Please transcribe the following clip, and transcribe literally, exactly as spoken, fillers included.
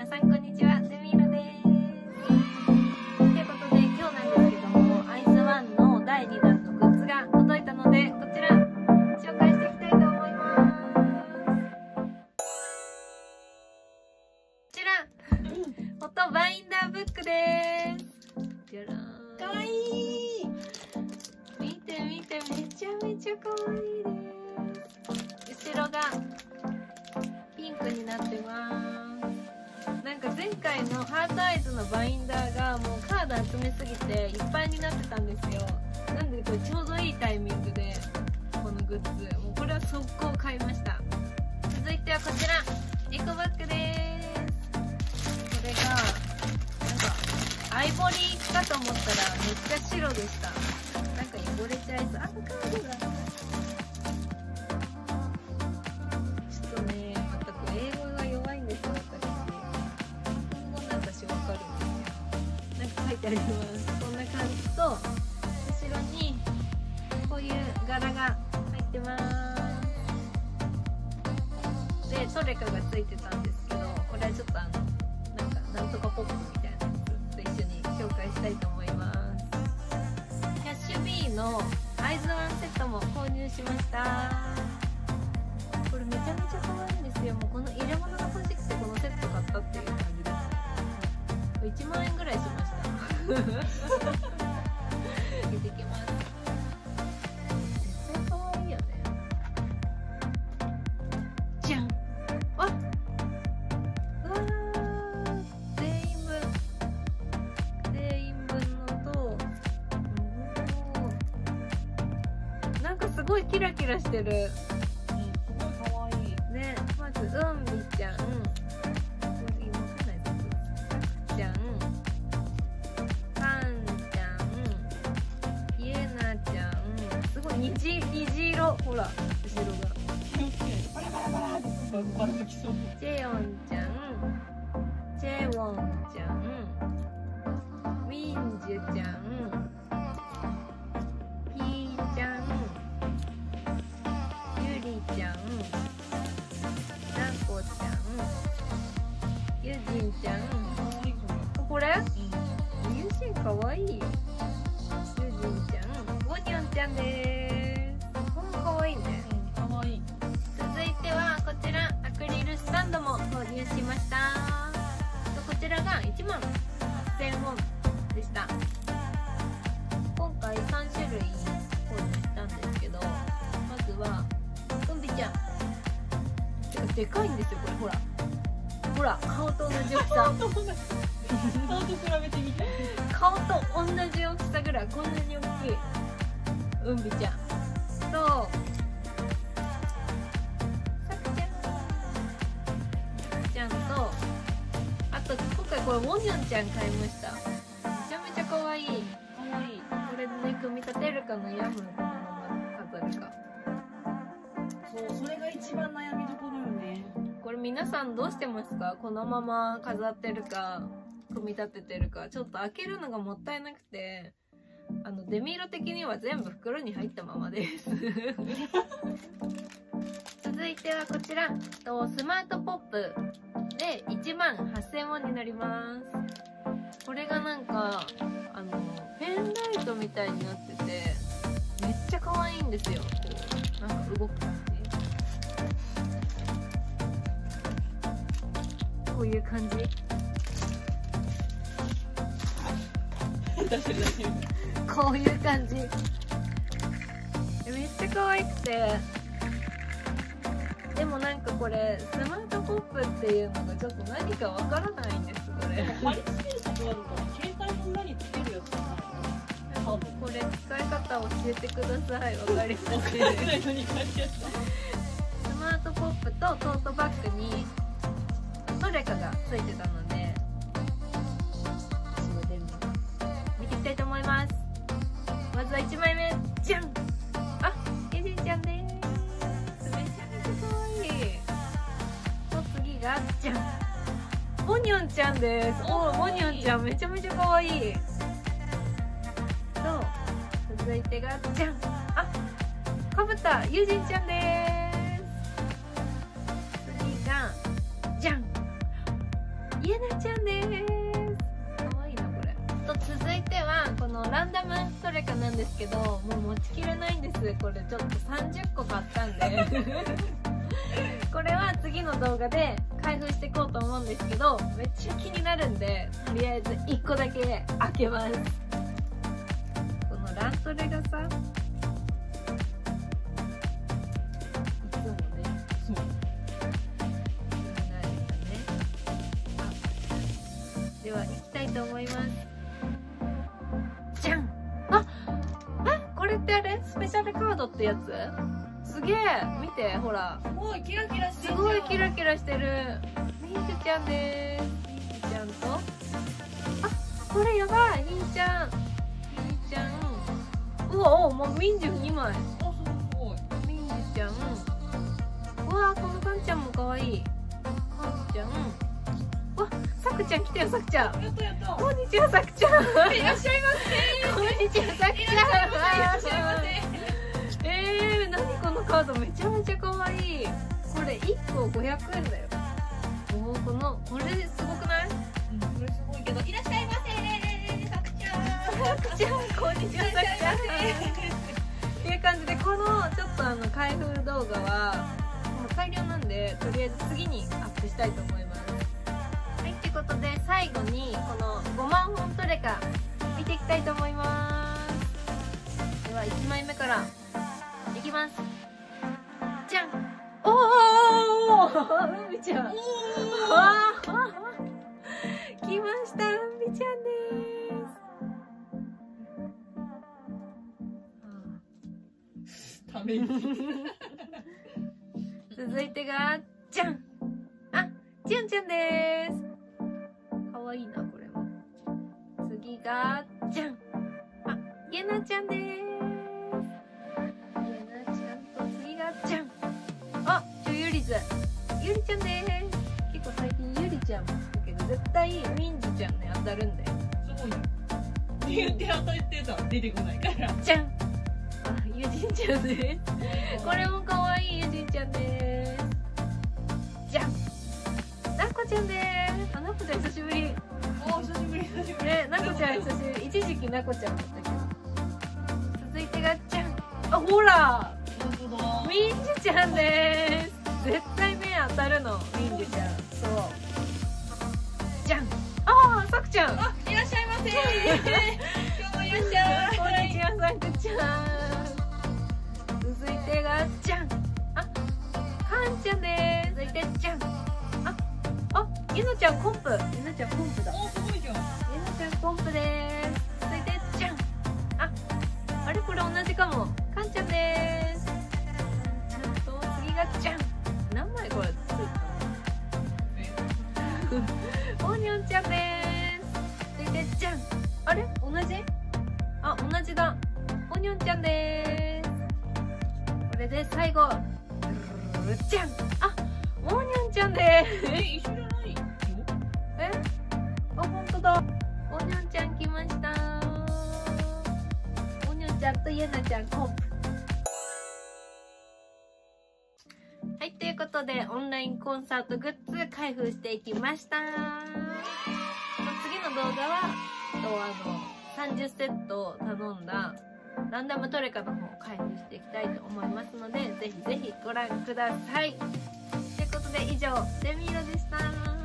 さんこんにちは、デミーロです。ということで今日なんですけども、アイズワンのだいにだんのグッズが届いたので、こちら紹介していきたいと思います。こちらフォトバインダーブックです。じゃらーん、 かわいい。 見て見て、めちゃめちゃかわいいです。後ろがピンクになってます。なんか前回のハートアイズのバインダーがもうカード集めすぎていっぱいになってたんですよ。なんでこれちょうどいいタイミングでこのグッズ、もうこれは速攻買いました。続いてはこちらエコバッグです。これがなんかアイボリーかと思ったらめっちゃ白でした。なんか汚れちゃいそう。あ、カードが書いてあります。こんな感じと、後ろにこういう柄が入ってます。で、トレカがついてたんですけど、これはちょっとあのなんかなんとかポップみたいなやつと一緒に紹介したいと思います。キャッシュビーのアイズワンセットも購入しました。これめちゃめちゃ可愛いんですよ。もうこの入れ物が欲しくてこのセット買ったっていう感じです。いちまんえんぐらいしました。出てきます。絶対可愛いよね。じゃん。あ、うわー、全員分全員分のと、なんかすごいキラキラしてる。うん、すごい可愛いね。まずうんみちゃん、じゃん、虹、虹色、ほら、後ろが。 バラバラバラってバラ吹きそう。 ジェヨンちゃん、ジェウォンちゃん、ウィンジュちゃん、ピーちゃん、ユリちゃん、ナコちゃん、ユジンちゃん。これ？うん、ユジンかわいい。ユジンちゃん、ウォニョンちゃんです。スタンドも購入しました。こちらがいちまんはっせんウォンでした。今回さんしゅるい購入したんですけど、まずはうんびちゃん。てかでかいんですよ、これ。ほらほら、顔と同じ大きさ。顔と比べてみて。顔と同じ大きさぐらい、こんなに大きいうんびちゃんと、これウォニョンちゃん買いました。めちゃめちゃ可愛い。可愛い。これで組み立てるか悩む、このまま飾るか。 そう、それが一番悩みどころよね。 これ皆さんどうしてますか？このまま飾ってるか組み立ててるか。ちょっと開けるのがもったいなくて、あのデミーロ的には全部袋に入ったままです続いてはこちら、スマートポップでいちまんはっせんウォンになります。これがなんかあのペンライトみたいになっててめっちゃ可愛いんですよ。こうなんか動く感じ、こういう感じこういう感じ、めっちゃ可愛くて、でもなんかこれスマートポップっていうのがちょっと何かわからないんです。これ貼り付けることあるから、携帯の裏につけるやつじゃないの？ これ使い方教えてください。わかりません。スマートポップとトートバッグにトレカがついてたので見ていきたいと思います。まずはいちまいめ、じゃん。あ、ユジンちゃんです。がじゃん、ウォニョンちゃんです。おー、ウォニョンちゃんめちゃめちゃ可愛い。と続いてがじゃん、あ、かぶったユジンちゃんです。次がじゃん、 イエナちゃんです。かわいいなこれ。と続いてはこのランダムトレカなんですけど、もう持ちきれないんです。これちょっとさんじゅっこ買ったんでこれは次の動画で開封していこうと思うんですけど、めっちゃ気になるんで、とりあえずいっこだけ開けます。このラントレがさ、いつもね、 そう。 では行きたいと思います。じゃん。あ、え、これってあれスペシャルカードってやつ？すげえ、見て、ほら。 すごいキラキラしてする。 ごいキラキラしてる。ミンチュちゃんでーす。ミンチュちゃんと。あ、これやばい。ミンちゃん。ミンちゃん。うわ、お、もうミンチュにまい。 あ、すごい。 ミンチュちゃん。うわ、このカンちゃんもかわいい。カンちゃん。わ、さくちゃん来たよ、さくちゃん。 やったやった。 こんにちは、さくちゃん。 いらっしゃいませ。 こんにちは、さくちゃん。 いらっしゃいませ。 えー、何このカードめちゃめちゃ可愛い。これいっこごひゃくえんだよ。おー、この、これすごくない？ うん、これすごいけど、いらっしゃいませ。さくちゃん。 さくちゃん、こんにちは、さくちゃん。っていう感じで、このちょっとあの開封動画はもう改良なんで、とりあえず次にアップしたいと思います。はい、ってことで最後にこのごまんほんトレカ見ていきたいと思います。ではいちまいめからいきます。じゃん。おお、うんみちゃん。わあ、来ました、うんみちゃんです。 ために。 続いてがじゃん。あ、じゅんちゃんです。かわいいなこれも。次がじゃん。あ、げなちゃんです。げなちゃんと次がじゃん。あ、ちょゆりずゆりちゃんです。結構最近ゆりちゃんもつくけど、絶対ミンジちゃんね当たるんだよ。 すごいよ。言って当たってたら出てこないから。 じゃん。あ、ゆじんちゃんです。これもかわいいゆじんちゃんです。じゃん。なこちゃんです。あ、なこちゃん久しぶり。 お、久しぶり久しぶり。 ね、なこちゃん久しぶり。一時期なこちゃんだったけど。続いてがじゃん。あ、ほら。 本当だ。 ミンジちゃんです。絶対目当たるの、ミンジちゃん。そう。じゃん。あー、さくちゃん。 あ、いらっしゃいませ。今日もいらっしゃい。 こんにちは、さくちゃん。続いてがじゃん。あ、かんちゃんです。続いてじゃん。あ、あ、ゆのちゃんコンプ。ゆのちゃんコンプだ。 お、すごいじゃん。 ゆのちゃんコンプです。続いてじゃん。あ、あれこれ同じかも。かんちゃんです。ちゃんと次がじゃん。何枚これついたの？おにょんちゃんです。続いてじゃん。あれ同じ？あ、同じだ。おにょんちゃんです。これで最後。じゃん。あ、おにょんちゃんです。 え、一緒じゃないよ。 え？あ、ほんとだ。おにょんちゃん来ました。おにょんちゃんとゆなちゃんコンプ。はい、ということでオンラインコンサートグッズ開封していきました。次の動画はとあのさんじゅっセットを頼んだランダムトレカの方を開封していきたいと思いますので、ぜひぜひご覧ください。ということで以上、デミーロでした。